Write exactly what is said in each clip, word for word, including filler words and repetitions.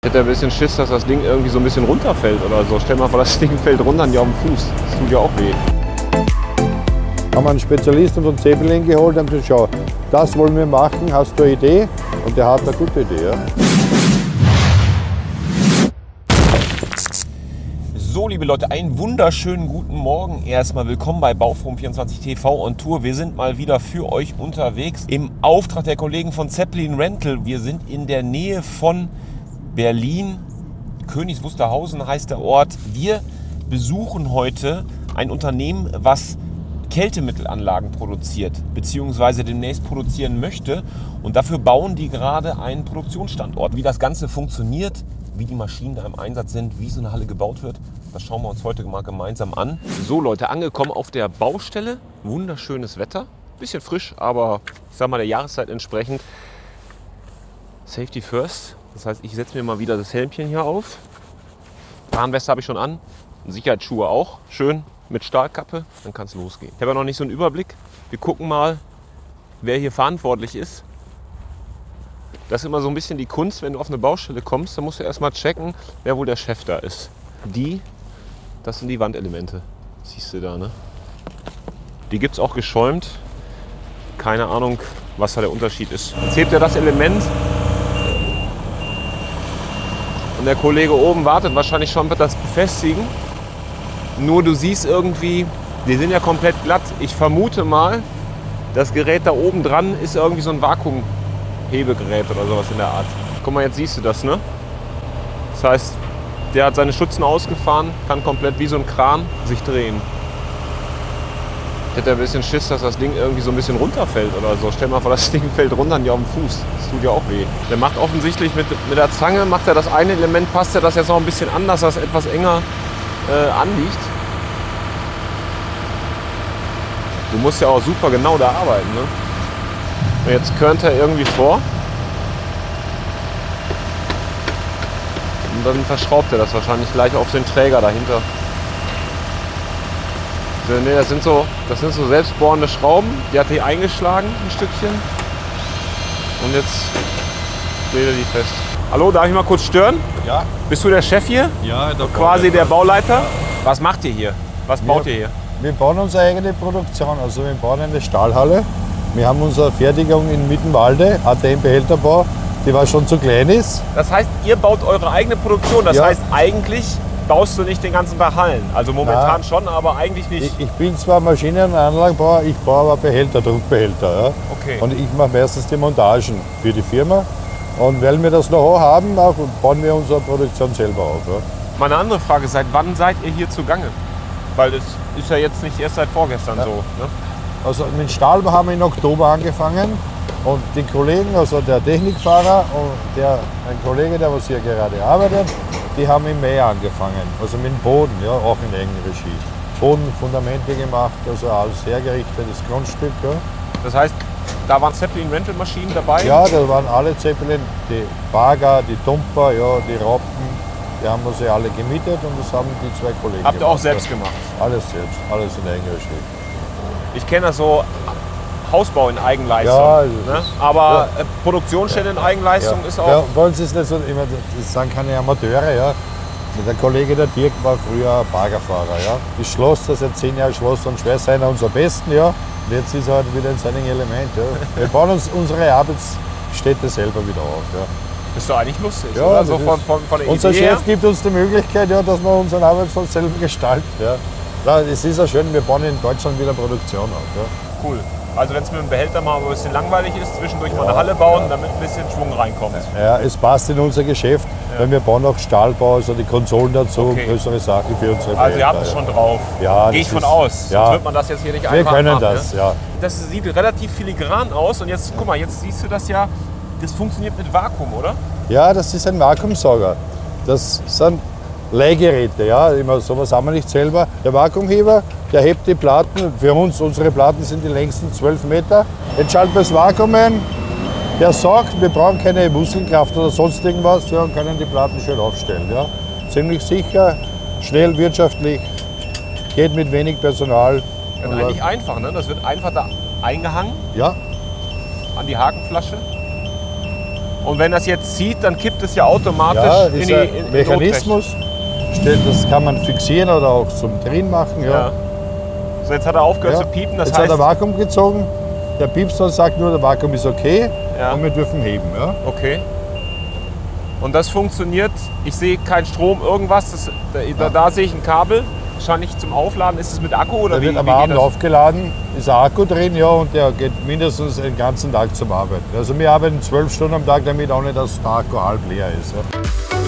Ich hätte ein bisschen Schiss, dass das Ding irgendwie so ein bisschen runterfällt oder so. Stell mal vor, das Ding fällt runter an dir auf den Fuß. Das tut ja auch weh. Haben wir einen Spezialisten von Zeppelin geholt und gesagt, schau, das wollen wir machen, hast du eine Idee? Und der hat eine gute Idee. Ja. So, liebe Leute, einen wunderschönen guten Morgen. Erstmal willkommen bei Bauforum vierundzwanzig T V on Tour. Wir sind mal wieder für euch unterwegs im Auftrag der Kollegen von Zeppelin Rental. Wir sind in der Nähe von Berlin. Königs Wusterhausen heißt der Ort. Wir besuchen heute ein Unternehmen, was Kältemittelanlagen produziert, beziehungsweise demnächst produzieren möchte. Und dafür bauen die gerade einen Produktionsstandort. Wie das Ganze funktioniert, wie die Maschinen da im Einsatz sind, wie so eine Halle gebaut wird, das schauen wir uns heute mal gemeinsam an. So Leute, angekommen auf der Baustelle. Wunderschönes Wetter, bisschen frisch, aber ich sag mal der Jahreszeit entsprechend. Safety first, das heißt, ich setze mir mal wieder das Helmchen hier auf. Warnweste habe ich schon an, Sicherheitsschuhe auch, schön mit Stahlkappe, dann kann es losgehen. Ich habe ja noch nicht so einen Überblick. Wir gucken mal, wer hier verantwortlich ist. Das ist immer so ein bisschen die Kunst, wenn du auf eine Baustelle kommst, dann musst du erstmal checken, wer wohl der Chef da ist. Die, das sind die Wandelemente, siehst du da, ne? Die gibt es auch geschäumt. Keine Ahnung, was da der Unterschied ist. Jetzt hebt er das Element und der Kollege oben wartet wahrscheinlich schon, wird das befestigen. Nur du siehst irgendwie, die sind ja komplett glatt. Ich vermute mal, das Gerät da oben dran ist irgendwie so ein Vakuumhebegerät oder sowas in der Art. Guck mal, jetzt siehst du das, ne? Das heißt, der hat seine Stützen ausgefahren, kann komplett wie so ein Kran sich drehen. Ich hätte ein bisschen Schiss, dass das Ding irgendwie so ein bisschen runterfällt oder so. Stell mal vor, das Ding fällt runter an dir auf den Fuß. Das tut ja auch weh. Der macht offensichtlich mit, mit der Zange, macht er das eine Element, passt er das jetzt noch ein bisschen anders, dass es etwas enger äh, anliegt. Du musst ja auch super genau da arbeiten, ne? Und jetzt körnt er irgendwie vor. Und dann verschraubt er das wahrscheinlich gleich auf den Träger dahinter. Ne, das sind so, das sind so selbstbohrende Schrauben. Die hat er hier eingeschlagen, ein Stückchen. Und jetzt dreht er die fest. Hallo, darf ich mal kurz stören? Ja. Bist du der Chef hier? Ja, der Quasi der Bauleiter? Ja. Was macht ihr hier? Was baut wir, ihr hier? Wir bauen unsere eigene Produktion. Also wir bauen eine Stahlhalle. Wir haben unsere Fertigung in Mittenwalde, A T M-Behälterbau, die war schon zu klein ist. Das heißt, ihr baut eure eigene Produktion. Das Ja. heißt, eigentlich baust du nicht den ganzen Tag Hallen. Also momentan Nein. schon, aber eigentlich nicht. Ich, ich bin zwar Maschinen- und Anlagenbauer, ich baue aber Behälter, Druckbehälter. Ja. Okay. Und ich mache meistens die Montagen für die Firma. Und weil wir das Know-how haben, auch, bauen wir unsere Produktion selber auf. Ja. Mal eine andere Frage, seit wann seid ihr hier zugange? Weil das ist ja jetzt nicht erst seit vorgestern Ja. so. Ne? Also mit Stahl haben wir im Oktober angefangen. Und die Kollegen, also der Technikfahrer und der, ein Kollege, der was hier gerade arbeitet, die haben im Mai angefangen. Also mit dem Boden, ja, auch in Eigenregie. Boden, Fundamente gemacht, also alles hergerichtetes Grundstück. Ja. Das heißt, da waren Zeppelin Rental Maschinen dabei? Ja, da waren alle Zeppelin, die Bagger, die Dumper, ja, die Rappen, die haben wir sie alle gemietet und das haben die zwei Kollegen Habt ihr gemacht. auch selbst gemacht? Alles selbst, alles in Eigenregie. Ich kenne das so, Hausbau in Eigenleistung. Ja, ne? das ist- Aber ja. äh, Produktionsstelle in Eigenleistung ist auch... Ja, bei uns ist nicht so, immer, das sind keine Amateure, ja. Der Kollege, der Dirk, war früher Baggerfahrer, ja. Das Schloss, das ist zehn Jahre Schloss und Schweiß, einer unserer besten, ja. Und jetzt ist er halt wieder in seinem Element, ja. Wir bauen uns unsere Arbeitsstätte selber wieder auf, ja. Ist doch eigentlich lustig, Ja, oder? das So ist- von, von, von der Unser Idee Chef her. gibt uns die Möglichkeit, ja, dass wir unseren Arbeitsplatz selber gestalten, ja. Ja, es ist ja schön, wir bauen in Deutschland wieder Produktion auf, ja. Cool. Also wenn es mit dem Behälter mal ein bisschen langweilig ist, zwischendurch mal Ja, eine Halle bauen, ja. damit ein bisschen Schwung reinkommt. Ja, es passt in unser Geschäft, weil wir bauen auch Stahlbau, also die Konsolen dazu, Okay. größere Sachen für unsere Also ihr habt es Behälter, schon drauf. Ja, Gehe das ich von ist- aus. ja. Sonst wird man das jetzt hier nicht Wir einfach können machen, das, ne? ja. Das sieht relativ filigran aus und jetzt, guck mal, jetzt siehst du das ja, das funktioniert mit Vakuum, oder? Ja, das ist ein Vakuumsauger. Das sind Leihgeräte, ja. Immer sowas haben wir nicht selber. Der Vakuumheber, der hebt die Platten. Für uns, unsere Platten sind die längsten zwölf Meter. Jetzt schalten wir das Vakuum ein. Der saugt, wir brauchen keine Muskelkraft oder sonst irgendwas, ja, und können die Platten schön aufstellen. Ja. Ziemlich sicher, schnell, wirtschaftlich, geht mit wenig Personal. Das ist eigentlich einfach, ne? Das wird einfach da eingehangen Ja, an die Hakenflasche Und wenn das jetzt zieht, dann kippt es ja automatisch Ja, in ist die ein in, in Mechanismus. Steht, das kann man fixieren oder auch zum Drehen machen. Ja. Ja. So, jetzt hat er aufgehört Ja. zu piepen. Das Jetzt heißt, hat er Vakuum gezogen. Der Piepser sagt nur, der Vakuum ist okay Ja. und wir dürfen heben. Ja. okay. Und das funktioniert. Ich sehe keinen Strom, irgendwas. Das, da, da, da sehe ich ein Kabel. Wahrscheinlich zum Aufladen. Ist es mit Akku oder Der wie, wird am wie geht Abend das? aufgeladen, ist ein Akku drin, ja, und der geht mindestens den ganzen Tag zum Arbeiten. Also wir arbeiten zwölf Stunden am Tag, damit auch nicht das Akku halb leer ist. Ja.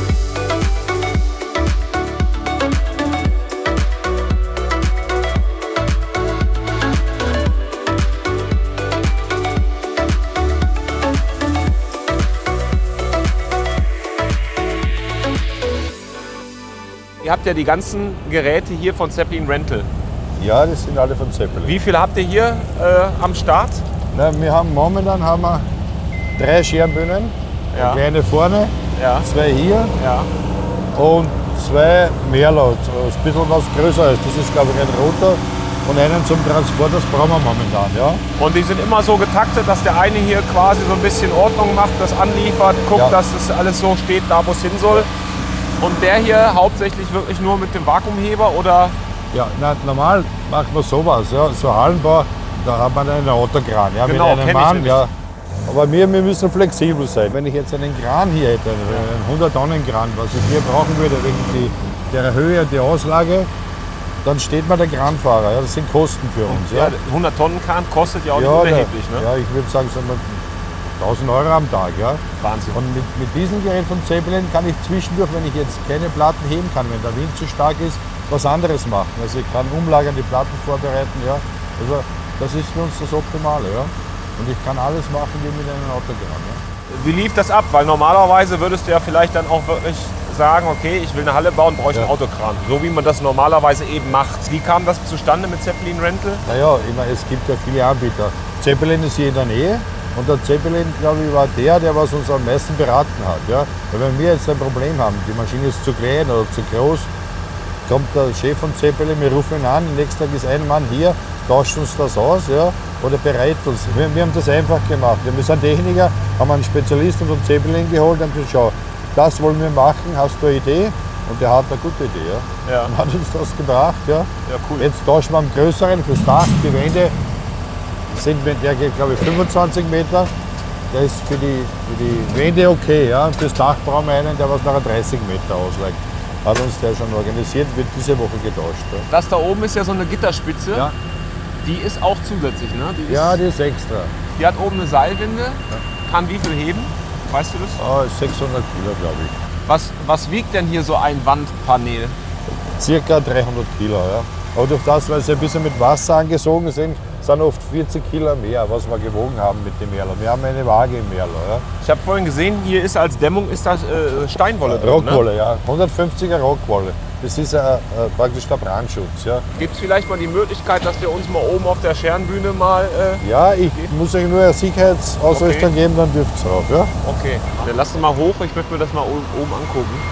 Ihr habt ja die ganzen Geräte hier von Zeppelin Rental. Ja, das sind alle von Zeppelin. Wie viele habt ihr hier äh, am Start? Na, wir haben momentan haben wir drei Scherenbühnen, Ja. eine kleine vorne, Ja. zwei hier Ja. und zwei Merler, so ein bisschen was Größeres. Das ist, glaube ich, ein roter und einen zum Transport, das brauchen wir momentan. Ja. Und die sind immer so getaktet, dass der eine hier quasi so ein bisschen Ordnung macht, das anliefert, guckt, Ja. dass das alles so steht, da wo es hin soll. Und der hier hauptsächlich wirklich nur mit dem Vakuumheber oder? Ja, na, normal macht man sowas, ja. So Hallenbau, da hat man einen Autokran, ja, Genau, mit kenn einem ich Mann. nämlich. Ja. Aber wir, wir müssen flexibel sein. Wenn ich jetzt einen Kran hier hätte, einen hundert Tonnen Kran, was ich hier brauchen würde, wegen die, der Höhe und die Auslage, dann steht mir der Kranfahrer. Ja, das sind Kosten für uns. Ja, Ja, hundert Tonnen Kran kostet ja auch nicht ja, unerheblich. der, Ne? ja ich würde sagen, sagen wir, tausend Euro am Tag. Ja. Wahnsinn. Und mit, mit diesem Gerät von Zeppelin kann ich zwischendurch, wenn ich jetzt keine Platten heben kann, wenn der Wind zu stark ist, was anderes machen. Also ich kann umlagern, die Platten vorbereiten. Ja. Also das ist für uns das Optimale. Ja. Und ich kann alles machen wie mit einem Autokran. Ja. Wie lief das ab? Weil normalerweise würdest du ja vielleicht dann auch wirklich sagen, okay, ich will eine Halle bauen, brauche ich Ja. einen Autokran. So wie man das normalerweise eben macht. Wie kam das zustande mit Zeppelin Rental? Naja, ich meine, es gibt ja viele Anbieter. Zeppelin ist hier in der Nähe. Und der Zeppelin, glaube ich, war der, der was uns am meisten beraten hat. Ja. Weil wenn wir jetzt ein Problem haben, die Maschine ist zu klein oder zu groß, kommt der Chef von Zeppelin, wir rufen ihn an, am nächsten Tag ist ein Mann hier, tauscht uns das aus, ja, oder bereit uns. Wir, wir haben das einfach gemacht. Wir sind Techniker, haben einen Spezialisten von Zeppelin geholt und gesagt, schau, das wollen wir machen, hast du eine Idee? Und der hat eine gute Idee. Ja. Ja. Und hat uns das gebracht. Ja. Ja, cool. Jetzt tauschen wir einen größeren fürs Dach, die Wände sind, der geht, glaube ich, fünfundzwanzig Meter. Der ist für die, für die Wände okay. Ja. Und fürs Dach brauchen wir einen, der was nachher dreißig Meter ausreicht. Hat uns der schon organisiert, wird diese Woche getauscht. Ja, Das da oben ist ja so eine Gitterspitze. ja. Die ist auch zusätzlich, ne? Die, ist, ja die ist extra. die hat oben eine Seilwinde. Kann wie viel heben? Weißt du das? Ah, sechshundert Kilo, glaube ich. Was, was wiegt denn hier so ein Wandpanel? Circa dreihundert Kilo. Ja. Aber durch das, weil sie ein bisschen mit Wasser angesogen sind, sind oft vierzig Kilo mehr, was wir gewogen haben mit dem Merlo. Wir haben eine Waage im Merlo. Ja. Ich habe vorhin gesehen, hier ist als Dämmung ist das äh, Steinwolle drin. Rockwolle, ja. hundertfünfziger Rockwolle. Das ist äh, äh, praktisch der Brandschutz. Ja, Gibt es vielleicht mal die Möglichkeit, dass wir uns mal oben auf der Scherenbühne mal... Äh, ja ich muss euch nur eine Sicherheitsausrüstung Okay. geben, dann dürft ihr drauf. Ja? okay, dann lass uns mal hoch. Ich möchte mir das mal oben oben angucken.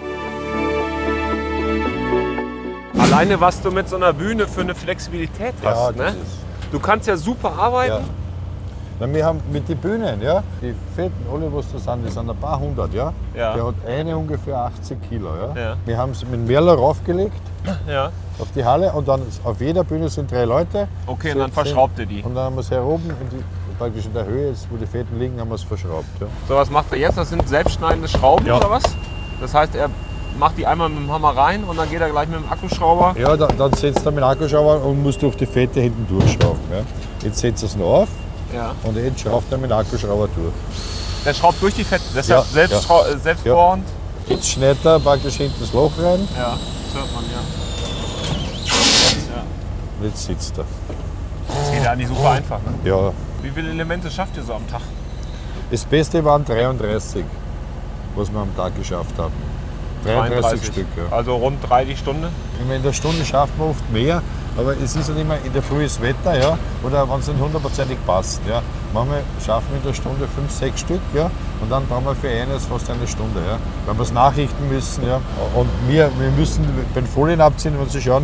Alleine, was du mit so einer Bühne für eine Flexibilität hast. Ja, das Ne? ist- Du kannst ja super arbeiten. Ja. Na, wir haben mit den Bühnen, ja, die fetten, alle was da sind, die sind ein paar hundert. Ja? Ja. Der hat eine ungefähr achtzig Kilo. Ja? Ja. Wir haben es mit dem Merlo raufgelegt Ja. auf die Halle und dann auf jeder Bühne sind drei Leute. Okay, und Sind- dann verschraubt ihr die. Und dann haben wir es hier oben, in die, praktisch in der Höhe, jetzt, wo die Fetten liegen, haben wir es verschraubt. Ja. So, was macht er jetzt? Das sind selbstschneidende Schrauben Ja. oder was? Das heißt, er macht die einmal mit dem Hammer rein und dann geht er gleich mit dem Akkuschrauber. Ja, da, dann setzt er mit dem Akkuschrauber und muss durch die Fette hinten durchschrauben. Ja. Jetzt setzt er es noch auf Ja. und jetzt schraubt er mit dem Akkuschrauber durch. Der schraubt durch die Fette. Deshalb Ja, selbst, ja. schrau- äh, selbstbohrend. Jetzt schneidet er praktisch hinten das Loch rein Ja, das hört man ja. ja. und jetzt sitzt er. Das geht ja eigentlich super einfach. Ne? Ja. Wie viele Elemente schafft ihr so am Tag? Das Beste waren dreiunddreißig, was wir am Tag geschafft haben. dreiunddreißig Stück. Ja. Also rund drei die Stunde. In der Stunde schafft man oft mehr, aber es ist halt immer in der Früh das Wetter, ja, oder wenn es nicht hundertprozentig passt. Ja. Manchmal schaffen wir in der Stunde fünf, sechs Stück, ja, und dann brauchen wir für eines fast eine Stunde, ja, weil wir es nachrichten müssen. Ja. Und wir, wir müssen beim Folien abziehen, wenn Sie schauen,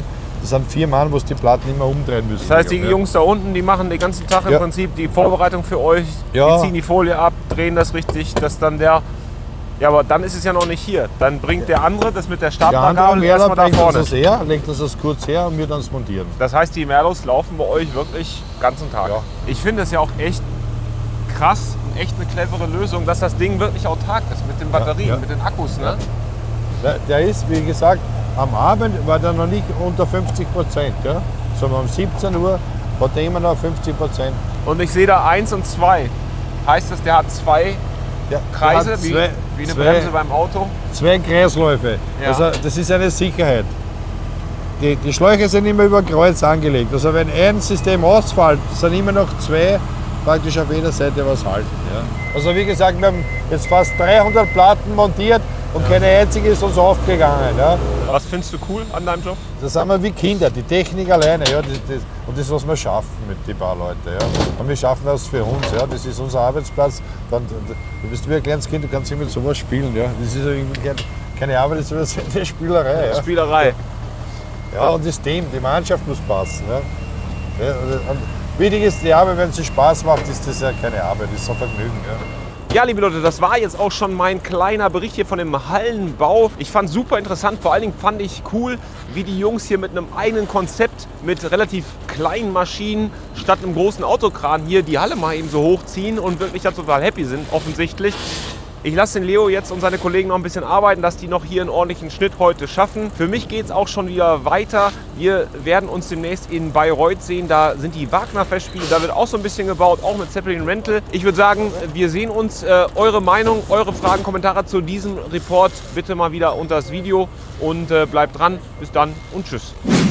das sind vier Mann, wo die Platten immer umdrehen müssen. Das heißt, die ja. Jungs da unten, die machen den ganzen Tag im Ja. Prinzip die Vorbereitung für euch. Ja. Die ziehen die Folie ab, drehen das richtig, dass dann der... Ja, aber dann ist es ja noch nicht hier. Dann bringt der andere das mit der Der andere Stabgabel Werner erstmal da bringt uns vorne. das her, legt uns das kurz her und wir dann das montieren. Das heißt, die Merlos laufen bei euch wirklich den ganzen Tag. Ja. Ich finde es ja auch echt krass und echt eine clevere Lösung, dass das Ding wirklich autark ist mit den Batterien, ja. mit den Akkus. Ne? Der, der ist, wie gesagt, am Abend war der noch nicht unter fünfzig Prozent. Ja? Sondern um siebzehn Uhr hat er immer noch fünfzig Prozent. Und ich sehe da eins und zwei. Heißt das, der hat zwei Ja, Kreise, der hat wie, zwei, wie eine zwei, Bremse beim Auto? Zwei Kreisläufe. Ja. Also das ist eine Sicherheit. Die, die Schläuche sind immer über Kreuz angelegt. Also wenn ein System ausfällt, sind immer noch zwei praktisch auf jeder Seite was halten. Ja. Also wie gesagt, wir haben jetzt fast dreihundert Platten montiert und keine einzige ist uns aufgegangen. Ja. Was findest du cool an deinem Job? Da sind wir wie Kinder, die Technik alleine. Ja, das, das, und das, was wir schaffen mit den paar Leuten. Ja. Und wir schaffen das für uns. Ja. Das ist unser Arbeitsplatz. Dann, du bist wie ein kleines Kind, du kannst nicht mit sowas spielen. Ja. Das ist irgendwie keine, keine Arbeit, das ist eine Spielerei. Ja. Spielerei. Ja, und das Team, die Mannschaft muss passen. Ja. Ja, und wichtig ist die Arbeit, wenn es Spaß macht, ist das ja keine Arbeit, das ist ein Vergnügen. Ja. Ja, liebe Leute, das war jetzt auch schon mein kleiner Bericht hier von dem Hallenbau. Ich fand es super interessant, vor allen Dingen fand ich cool, wie die Jungs hier mit einem eigenen Konzept, mit relativ kleinen Maschinen, statt einem großen Autokran hier die Halle mal eben so hochziehen und wirklich da total happy sind, offensichtlich. Ich lasse den Leo jetzt und seine Kollegen noch ein bisschen arbeiten, dass die noch hier einen ordentlichen Schnitt heute schaffen. Für mich geht es auch schon wieder weiter. Wir werden uns demnächst in Bayreuth sehen. Da sind die Wagner-Festspiele. Da wird auch so ein bisschen gebaut, auch mit Zeppelin Rental. Ich würde sagen, wir sehen uns. Äh, eure Meinung, eure Fragen, Kommentare zu diesem Report bitte mal wieder unter das Video. Und äh, bleibt dran. Bis dann und tschüss.